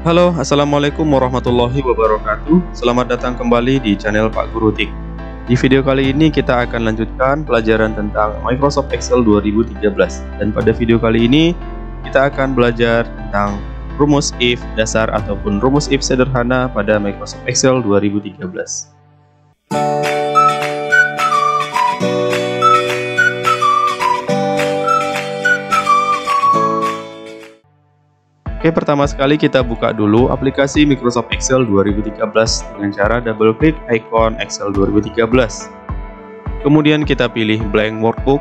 Halo, Assalamualaikum warahmatullahi wabarakatuh. Selamat datang kembali di channel Pak Guru Tik. Di video kali ini kita akan lanjutkan pelajaran tentang Microsoft Excel 2013. Dan pada video kali ini kita akan belajar tentang rumus if dasar ataupun rumus if sederhana pada Microsoft Excel 2013. Oke, pertama sekali kita buka dulu aplikasi Microsoft Excel 2013 dengan cara double klik icon Excel 2013. Kemudian kita pilih blank workbook.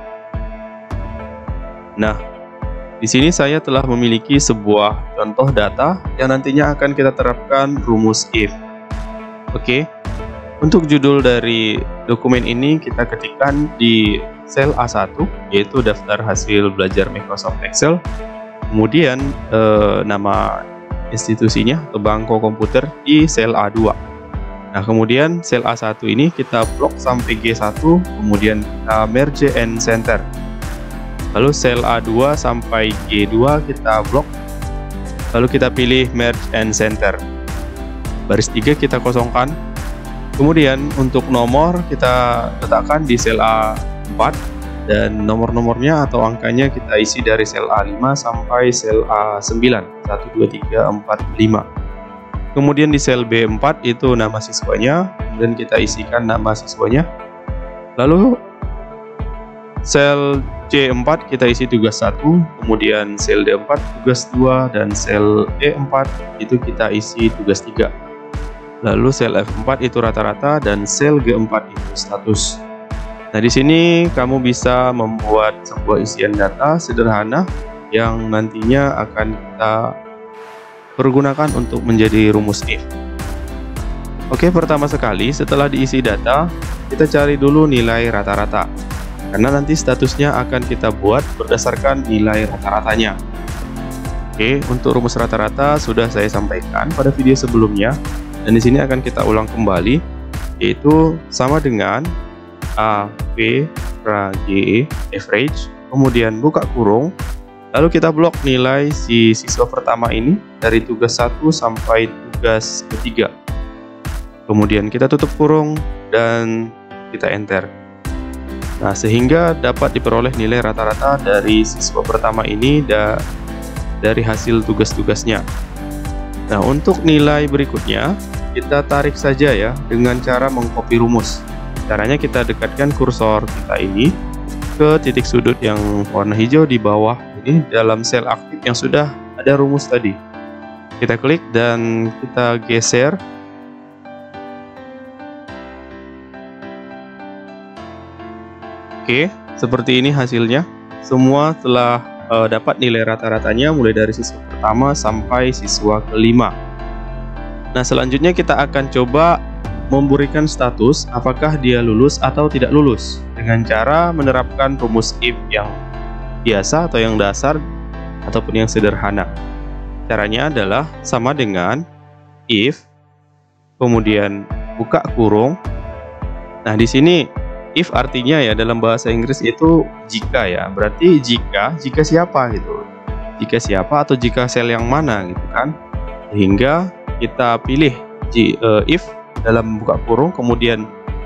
Nah, di sini saya telah memiliki sebuah contoh data yang nantinya akan kita terapkan rumus if. Oke, untuk judul dari dokumen ini kita ketikkan di sel A1, yaitu daftar hasil belajar Microsoft Excel. Kemudian nama institusinya atau bangko komputer di sel A2. Nah, kemudian sel A1 ini kita blok sampai G1, kemudian kita merge and center. Lalu sel A2 sampai G2 kita blok, lalu kita pilih merge and center. Baris 3 kita kosongkan. Kemudian untuk nomor kita letakkan di sel A4. Dan nomor-nomornya atau angkanya kita isi dari sel A5 sampai sel A9, 1, 2, 3, 4, 5. Kemudian di sel B4 itu nama siswanya, kemudian kita isikan nama siswanya. Lalu sel C4 kita isi tugas 1, kemudian sel D4 tugas 2, dan sel E4 itu kita isi tugas 3. Lalu sel F4 itu rata-rata, dan sel G4 itu status. Nah, di sini kamu bisa membuat sebuah isian data sederhana yang nantinya akan kita pergunakan untuk menjadi rumus if. Oke, pertama sekali setelah diisi data, kita cari dulu nilai rata-rata. Karena nanti statusnya akan kita buat berdasarkan nilai rata-ratanya. Oke, untuk rumus rata-rata sudah saya sampaikan pada video sebelumnya, dan di sini akan kita ulang kembali, yaitu sama dengan A, V, R, G, average, kemudian buka kurung, lalu kita blok nilai si siswa pertama ini dari tugas 1 sampai tugas ketiga. Kemudian kita tutup kurung dan kita enter. Nah, sehingga dapat diperoleh nilai rata-rata dari siswa pertama ini dari hasil tugas-tugasnya. Nah, untuk nilai berikutnya kita tarik saja ya dengan cara mengcopy rumus. Caranya kita dekatkan kursor kita ini ke titik sudut yang warna hijau di bawah ini dalam sel aktif yang sudah ada rumus tadi. Kita klik dan kita geser. Oke, seperti ini hasilnya. Semua telah dapat nilai rata-ratanya mulai dari siswa pertama sampai siswa kelima. Nah, selanjutnya kita akan coba memberikan status apakah dia lulus atau tidak lulus dengan cara menerapkan rumus if yang biasa atau yang dasar ataupun yang sederhana. Caranya adalah sama dengan if, kemudian buka kurung. Nah, di sini if artinya ya dalam bahasa Inggris itu jika ya, berarti jika siapa gitu, jika siapa atau jika sel yang mana gitu kan, sehingga kita pilih if dalam buka kurung, kemudian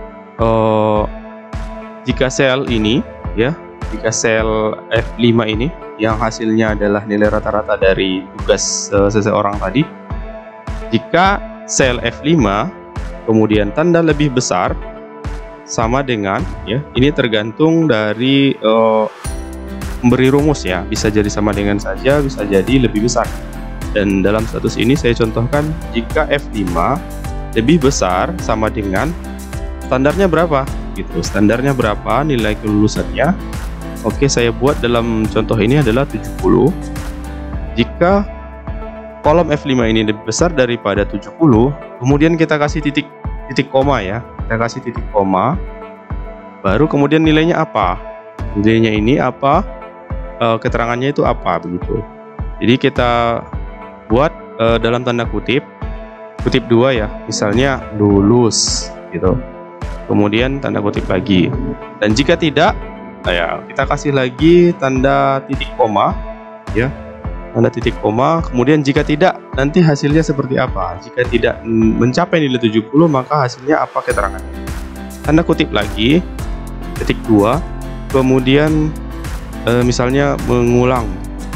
jika sel ini ya, jika sel F5 ini yang hasilnya adalah nilai rata-rata dari tugas seseorang tadi, jika sel F5 kemudian tanda lebih besar sama dengan ya, ini tergantung dari pemberi rumus ya, bisa jadi sama dengan saja, bisa jadi lebih besar. Dan dalam status ini saya contohkan jika F5 lebih besar sama dengan standarnya berapa gitu, standarnya berapa nilai kelulusannya. Oke, saya buat dalam contoh ini adalah 70. Jika kolom F5 ini lebih besar daripada 70, kemudian kita kasih titik koma ya, kita kasih titik koma, baru kemudian nilainya apa, nilainya ini apa, keterangannya itu apa begitu. Jadi kita buat dalam tanda kutip 2 ya, misalnya lulus gitu, kemudian tanda kutip lagi. Dan jika tidak, ya kita kasih lagi tanda titik koma ya, tanda titik koma. Kemudian jika tidak, nanti hasilnya seperti apa. Jika tidak mencapai nilai 70, maka hasilnya apa keterangannya. Tanda kutip lagi, ketik 2, kemudian misalnya mengulang,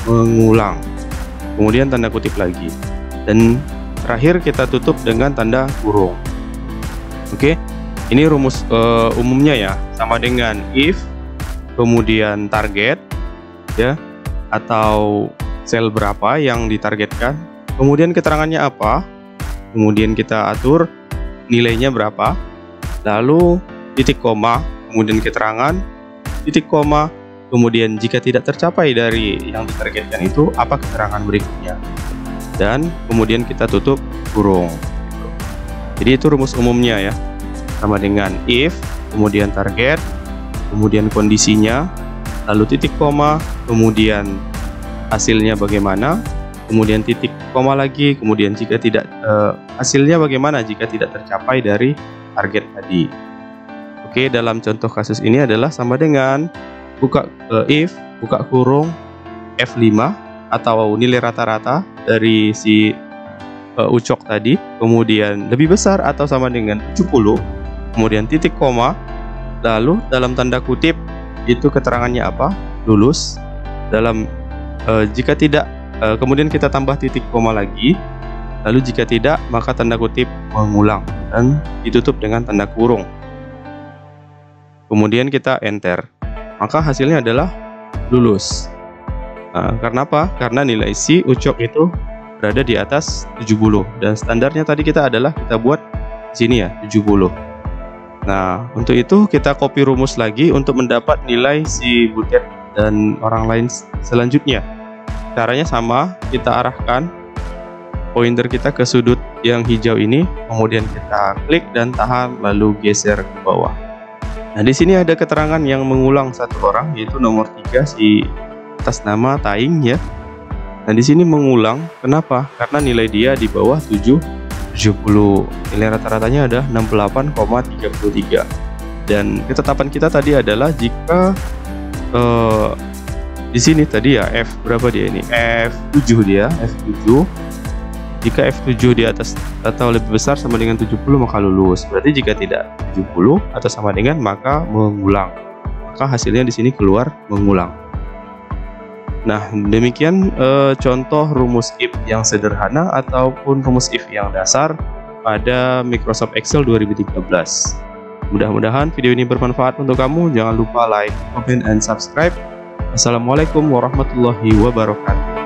kemudian tanda kutip lagi, dan terakhir kita tutup dengan tanda kurung. Oke, ini rumus umumnya ya, sama dengan if, kemudian target ya, atau sel berapa yang ditargetkan, kemudian keterangannya apa, kemudian kita atur nilainya berapa, lalu titik koma, kemudian keterangan, titik koma, kemudian jika tidak tercapai dari yang ditargetkan itu, apa keterangan berikutnya, dan kemudian kita tutup kurung. Jadi itu rumus umumnya ya, sama dengan if, kemudian target, kemudian kondisinya, lalu titik koma, kemudian hasilnya bagaimana, kemudian titik koma lagi, kemudian jika tidak hasilnya bagaimana jika tidak tercapai dari target tadi. Oke, dalam contoh kasus ini adalah sama dengan buka if, buka kurung F5 atau nilai rata-rata dari si ucok tadi, kemudian lebih besar atau sama dengan 70, kemudian titik koma, lalu dalam tanda kutip itu keterangannya apa, lulus. Dalam jika tidak, kemudian kita tambah titik koma lagi, lalu jika tidak maka tanda kutip mengulang dan ditutup dengan tanda kurung, kemudian kita enter, maka hasilnya adalah lulus. Karena apa? Karena nilai si ucok itu berada di atas 70, dan standarnya tadi kita adalah kita buat di sini ya 70. Nah, untuk itu kita copy rumus lagi untuk mendapat nilai si Butet dan orang lain selanjutnya. Caranya sama, kita arahkan pointer kita ke sudut yang hijau ini, kemudian kita klik dan tahan lalu geser ke bawah. Nah, di sini ada keterangan yang mengulang satu orang, yaitu nomor 3 si atas nama Taing ya. Nah, di sini mengulang, kenapa? Karena nilai dia di bawah 70. Nilai rata-ratanya ada 68,33. Dan ketetapan kita tadi adalah jika di sini tadi ya F berapa dia ini? F7 dia, F7. Jika F7 di atas atau lebih besar sama dengan 70 maka lulus. Berarti jika tidak 70 atau sama dengan maka mengulang. Maka hasilnya di sini keluar mengulang. Nah, demikian contoh rumus if yang sederhana ataupun rumus if yang dasar pada Microsoft Excel 2013. Mudah-mudahan video ini bermanfaat untuk kamu. Jangan lupa like, comment, and subscribe. Assalamualaikum warahmatullahi wabarakatuh.